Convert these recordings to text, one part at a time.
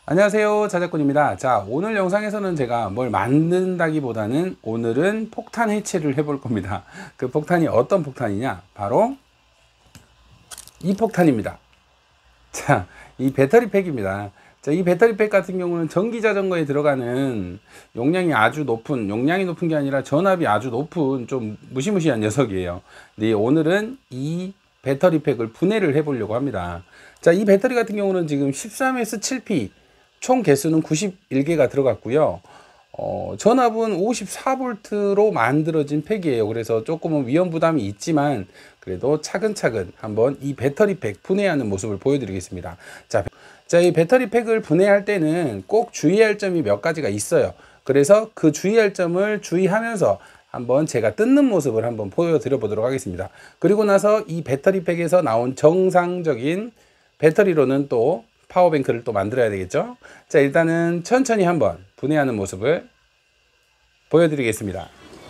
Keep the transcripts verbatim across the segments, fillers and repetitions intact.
안녕하세요, 자작꾼입니다. 자, 오늘 영상에서는 제가 뭘 만든다기보다는 오늘은 폭탄 해체를 해볼 겁니다. 그 폭탄이 어떤 폭탄이냐? 바로 이 폭탄입니다. 자, 이 배터리 팩입니다. 자, 이 배터리 팩 같은 경우는 전기 자전거에 들어가는 용량이 아주 높은, 용량이 높은 게 아니라 전압이 아주 높은 좀 무시무시한 녀석이에요. 근데 오늘은 이 배터리 팩을 분해를 해 보려고 합니다. 자, 이 배터리 같은 경우는 지금 십삼 에스 칠 피 총 개수는 구십일 개가 들어갔고요. 어, 전압은 오십사 볼트로 만들어진 팩이에요. 그래서 조금은 위험 부담이 있지만 그래도 차근차근 한번 이 배터리 팩 분해하는 모습을 보여드리겠습니다. 자, 자, 이 배터리 팩을 분해할 때는 꼭 주의할 점이 몇 가지가 있어요. 그래서 그 주의할 점을 주의하면서 한번 제가 뜯는 모습을 한번 보여드려 보도록 하겠습니다. 그리고 나서 이 배터리 팩에서 나온 정상적인 배터리로는 또 파워뱅크를 또 만들어야 되겠죠. 자, 일단은 천천히 한번 분해하는 모습을 보여드리겠습니다.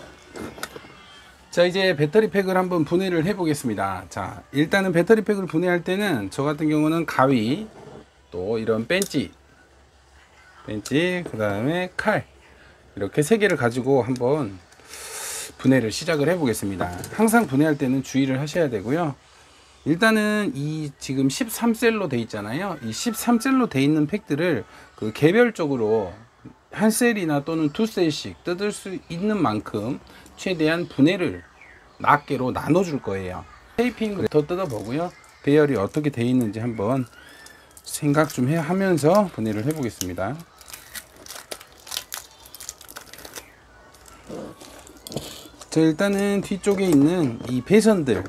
자, 이제 배터리 팩을 한번 분해를 해 보겠습니다. 자, 일단은 배터리 팩을 분해할 때는 저 같은 경우는 가위, 또 이런 벤치 벤치 그 다음에 칼, 이렇게 세 개를 가지고 한번 분해를 시작을 해 보겠습니다. 항상 분해할 때는 주의를 하셔야 되고요. 일단은 이 지금 십삼 셀로 돼 있잖아요. 이 십삼 셀로 돼 있는 팩들을 그 개별적으로 한 셀이나 또는 두 셀씩 뜯을 수 있는 만큼 최대한 분해를 낱개로 나눠 줄 거예요. 테이핑부터 뜯어 보고요. 배열이 어떻게 돼 있는지 한번 생각 좀 해 하면서 분해를 해 보겠습니다. 자, 일단은 뒤쪽에 있는 이 배선들,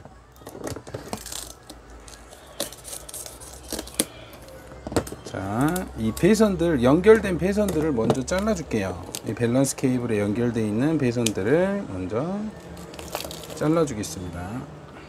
자, 이 배선들, 연결된 배선들을 먼저 잘라 줄게요. 이 밸런스 케이블에 연결되어 있는 배선들을 먼저 잘라 주겠습니다.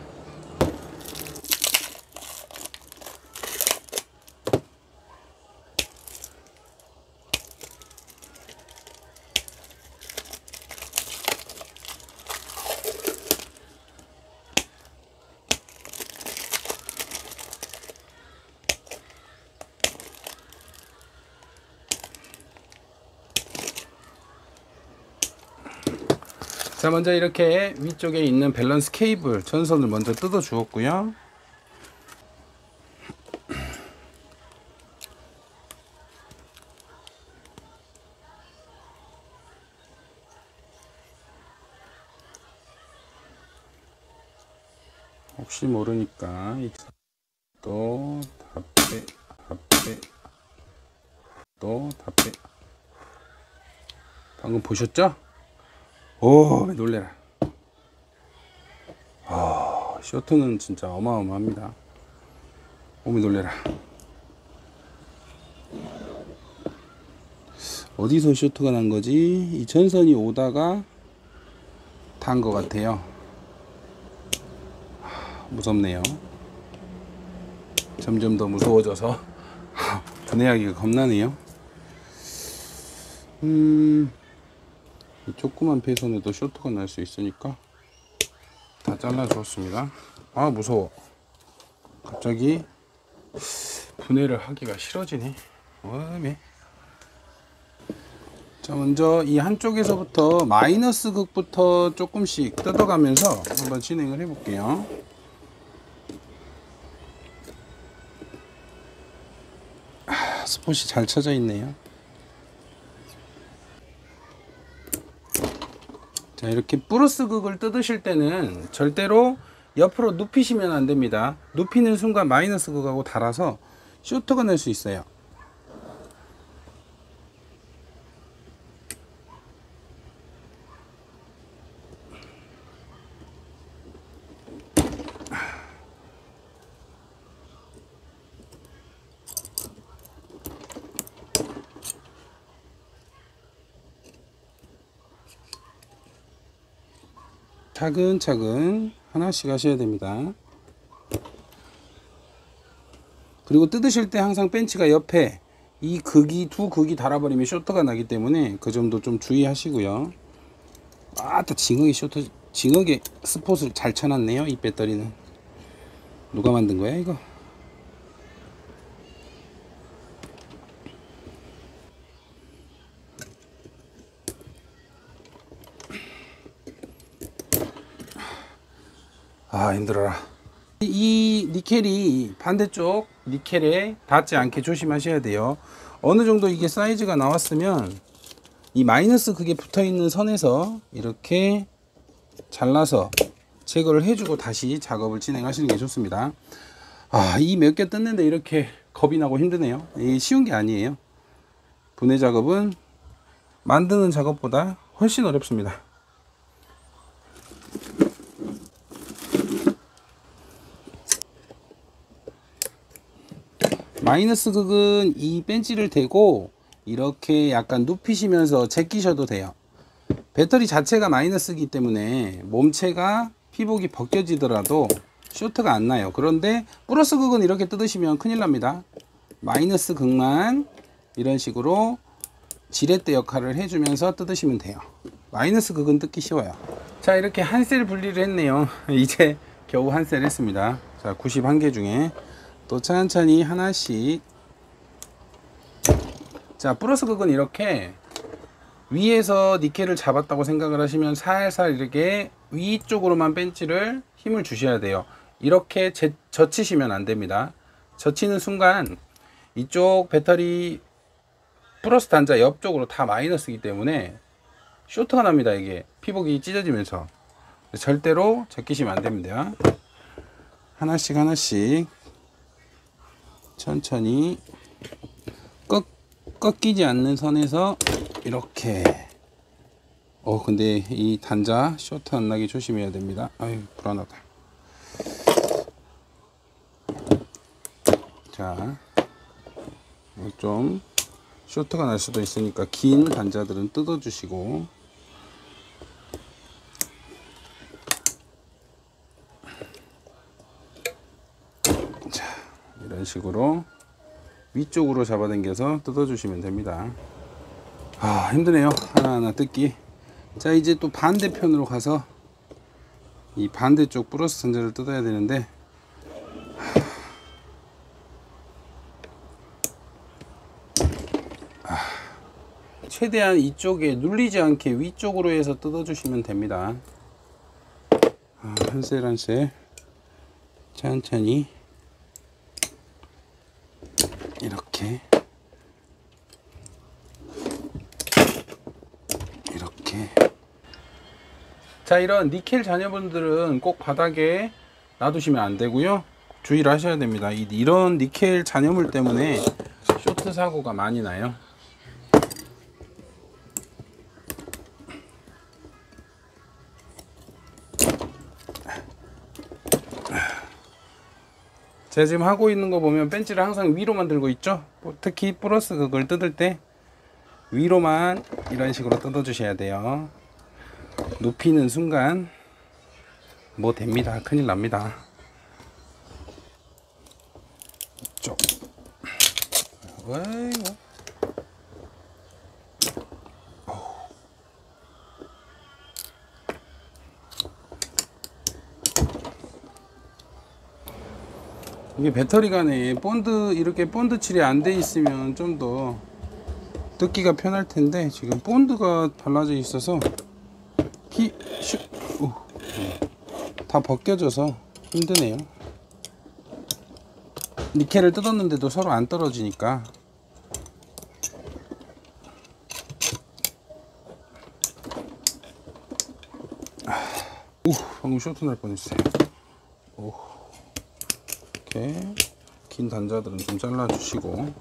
자, 먼저 이렇게 위쪽에 있는 밸런스 케이블 전선을 먼저 뜯어 주었고요. 혹시 모르니까 또 다 빼, 다 빼, 또 다 빼. 방금 보셨죠? 오, 놀래라. 아, 쇼트는 진짜 어마어마합니다. 오미 놀래라. 어디서 쇼트가 난 거지? 이 전선이 오다가 단 것 같아요. 하, 무섭네요. 점점 더 무서워져서 분해하기가 겁나네요. 음... 이 조그만 배선에도 쇼트가 날 수 있으니까 다 잘라 주었습니다. 아, 무서워. 갑자기 분해를 하기가 싫어지네. 어메. 자, 먼저 이 한쪽에서부터 마이너스 극부터 조금씩 뜯어가면서 한번 진행을 해 볼게요. 아, 스폿이 잘 쳐져 있네요. 자, 이렇게 플러스 극을 뜯으실 때는 절대로 옆으로 눕히시면 안 됩니다. 눕히는 순간 마이너스 극하고 닳아서 쇼트가 날 수 있어요. 차근차근 하나씩 하셔야 됩니다. 그리고 뜯으실 때 항상 벤치가 옆에 이 극이 두 극이 달아버리면 쇼트가 나기 때문에 그 점도 좀 주의하시고요. 아, 또 징역이 쇼트, 징역에 스폿을 잘 쳐놨네요. 이 배터리는 누가 만든 거야 이거? 아, 힘들어라. 이 니켈이 반대쪽 니켈에 닿지 않게 조심하셔야 돼요. 어느 정도 이게 사이즈가 나왔으면 이 마이너스 그게 붙어 있는 선에서 이렇게 잘라서 제거를 해주고 다시 작업을 진행하시는 게 좋습니다. 아, 이 몇 개 뜯는데 이렇게 겁이 나고 힘드네요. 이게 쉬운 게 아니에요. 분해 작업은 만드는 작업보다 훨씬 어렵습니다. 마이너스 극은 이 벤치를 대고 이렇게 약간 눕히시면서 제끼셔도 돼요. 배터리 자체가 마이너스이기 때문에 몸체가 피복이 벗겨지더라도 쇼트가 안 나요. 그런데 플러스 극은 이렇게 뜯으시면 큰일 납니다. 마이너스 극만 이런 식으로 지렛대 역할을 해주면서 뜯으시면 돼요. 마이너스 극은 뜯기 쉬워요. 자, 이렇게 한 셀 분리를 했네요. 이제 겨우 한 셀 했습니다. 자, 구십일 개 중에 또 천천히 하나씩. 자, 플러스 극은 이렇게 위에서 니켈을 잡았다고 생각을 하시면 살살 이렇게 위쪽으로만 벤치를 힘을 주셔야 돼요. 이렇게 제, 젖히시면 안 됩니다. 젖히는 순간 이쪽 배터리 플러스 단자 옆쪽으로 다 마이너스이기 때문에 쇼트가 납니다. 이게 피복이 찢어지면서. 절대로 제끼시면 안 됩니다. 하나씩 하나씩 천천히 꺾, 꺾이지 않는 선에서 이렇게. 어 근데 이 단자 쇼트 안 나게 조심해야 됩니다. 아유, 불안하다. 자, 좀 쇼트가 날 수도 있으니까 긴 단자들은 뜯어 주시고, 자, 이런 식으로 위쪽으로 잡아당겨서 뜯어 주시면 됩니다. 아, 힘드네요. 하나하나 뜯기. 자, 이제 또 반대편으로 가서 이 반대쪽 플러스 단자를 뜯어야 되는데, 아, 최대한 이쪽에 눌리지 않게 위쪽으로 해서 뜯어 주시면 됩니다. 아, 한 셀 한 셀 천천히 이렇게 이렇게. 자, 이런 니켈 자녀분들은 꼭 바닥에 놔두시면 안 되고요. 주의를 하셔야 됩니다. 이, 이런 니켈 잔여물 때문에 쇼트 사고가 많이 나요. 제가 지금 하고 있는 거 보면 벤치를 항상 위로만 들고 있죠. 특히 플러스 그걸 뜯을 때 위로만 이런 식으로 뜯어 주셔야 돼요. 눕히는 순간 뭐 됩니다. 큰일 납니다. 이쪽. 어이구. 이게 배터리 간에 본드, 이렇게 본드 칠이 안 돼 있으면 좀 더 뜯기가 편할 텐데, 지금 본드가 발라져 있어서 히, 슈, 우, 다 벗겨져서 힘드네요. 니켈을 뜯었는데도 서로 안 떨어지니까. 아, 우, 방금 쇼트 날 뻔했어요. 오. 이렇게 긴 단자들은 좀 잘라 주시고.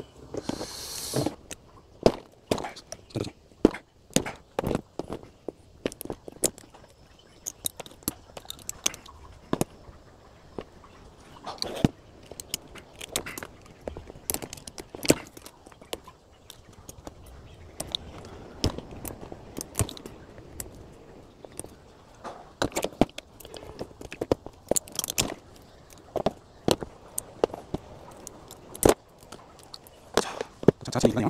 자체 있나요?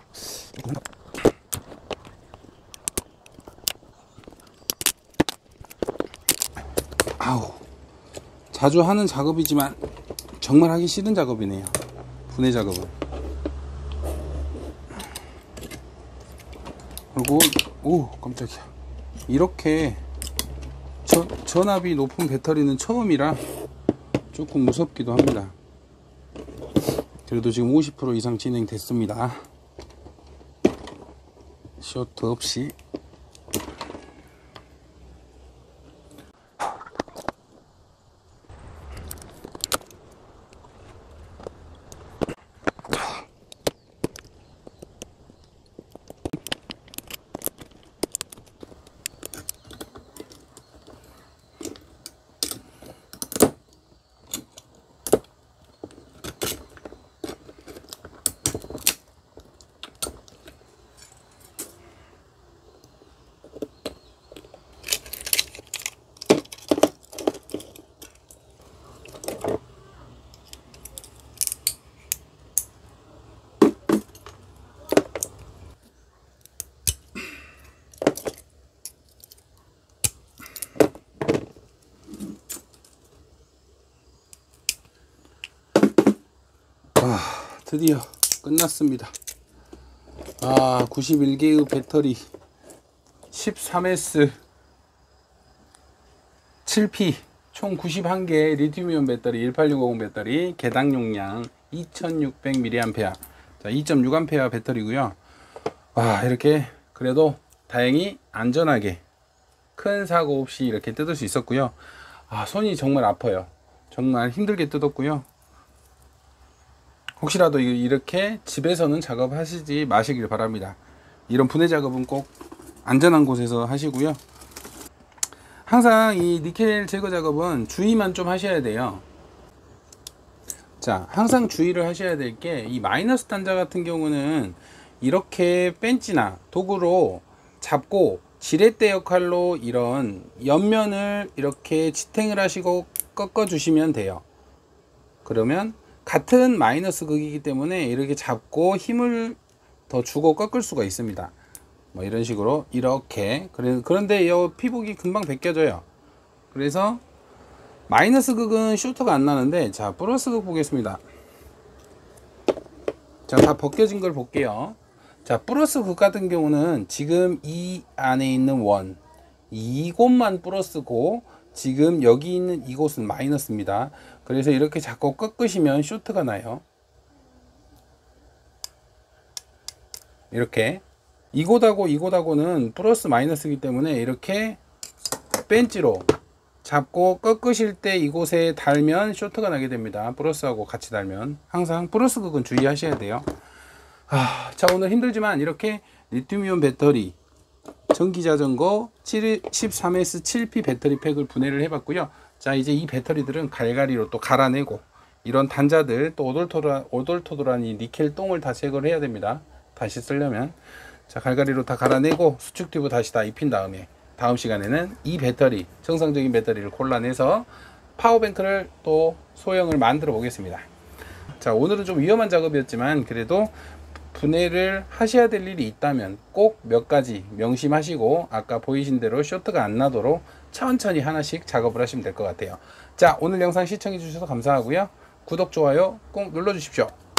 아우, 자주 하는 작업이지만 정말 하기 싫은 작업이네요. 분해 작업은. 그리고 오, 깜짝이야. 이렇게 저, 전압이 높은 배터리는 처음이라 조금 무섭기도 합니다. 그래도 지금 오십 퍼센트 이상 진행됐습니다. 쇼트 없이. 아, 드디어 끝났습니다. 아, 구십일 개의 배터리 십삼 에스 칠 피 총 구십일 개 리튬이온 배터리 일팔육오공 배터리 개당 용량 이천육백 밀리앰페어, 자, 이 점 육 암페어 배터리고요. 와, 이렇게 그래도 다행히 안전하게 큰 사고 없이 이렇게 뜯을 수 있었고요. 아, 손이 정말 아파요. 정말 힘들게 뜯었고요. 혹시라도 이렇게 집에서는 작업하시지 마시길 바랍니다. 이런 분해 작업은 꼭 안전한 곳에서 하시고요. 항상 이 니켈 제거 작업은 주의만 좀 하셔야 돼요. 자, 항상 주의를 하셔야 될 게, 이 마이너스 단자 같은 경우는 이렇게 벤치나 도구로 잡고 지렛대 역할로 이런 옆면을 이렇게 지탱을 하시고 꺾어 주시면 돼요. 그러면 같은 마이너스 극이기 때문에 이렇게 잡고 힘을 더 주고 꺾을 수가 있습니다. 뭐 이런 식으로 이렇게. 그런데 이 피복이 금방 벗겨져요. 그래서 마이너스 극은 쇼트가 안 나는데, 자, 플러스 극 보겠습니다. 자, 다 벗겨진 걸 볼게요. 자, 플러스 극 같은 경우는 지금 이 안에 있는 원, 이곳만 플러스고 지금 여기 있는 이곳은 마이너스입니다. 그래서 이렇게 자꾸 꺾으시면 쇼트가 나요. 이렇게 이곳하고 이곳하고는 플러스 마이너스이기 때문에 이렇게 벤치로 잡고 꺾으실 때 이곳에 달면 쇼트가 나게 됩니다. 플러스하고 같이 달면 항상 플러스 극은 주의하셔야 돼요. 아, 자, 오늘 힘들지만 이렇게 리튬이온 배터리 전기자전거 십삼 에스 칠 피 배터리 팩을 분해를 해봤고요. 자, 이제 이 배터리들은 갈갈이로 또 갈아내고, 이런 단자들 또 오돌토돌한, 오돌토돌한 이 니켈 똥을 다 제거를 해야 됩니다. 다시 쓰려면. 자, 갈갈이로 다 갈아내고 수축 튜브 다시 다 입힌 다음에 다음 시간에는 이 배터리, 정상적인 배터리를 골라내서 파워뱅크를 또 소형을 만들어 보겠습니다. 자, 오늘은 좀 위험한 작업이었지만 그래도 분해를 하셔야 될 일이 있다면 꼭 몇 가지 명심하시고 아까 보이신 대로 쇼트가 안 나도록 천천히 하나씩 작업을 하시면 될 것 같아요. 자, 오늘 영상 시청해 주셔서 감사하고요. 구독, 좋아요 꼭 눌러 주십시오.